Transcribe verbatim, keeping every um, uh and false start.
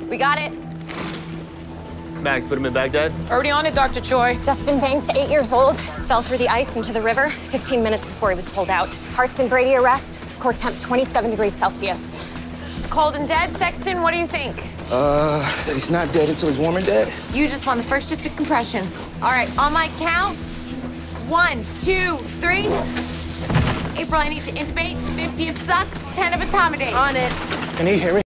We got it. Max, put him in Baghdad. Already on it, Doctor Choi. Dustin Banks, eight years old, fell through the ice into the river fifteen minutes before he was pulled out. Hart's and Brady arrest, core temp twenty-seven degrees Celsius. Cold and dead, Sexton, what do you think? Uh, that he's not dead until he's warm and dead. You just won the first shift of compressions. All right, on my count, one, two, three. April, I need to intubate, fifty of sucks, ten of etomidate. On it. Can he hear me?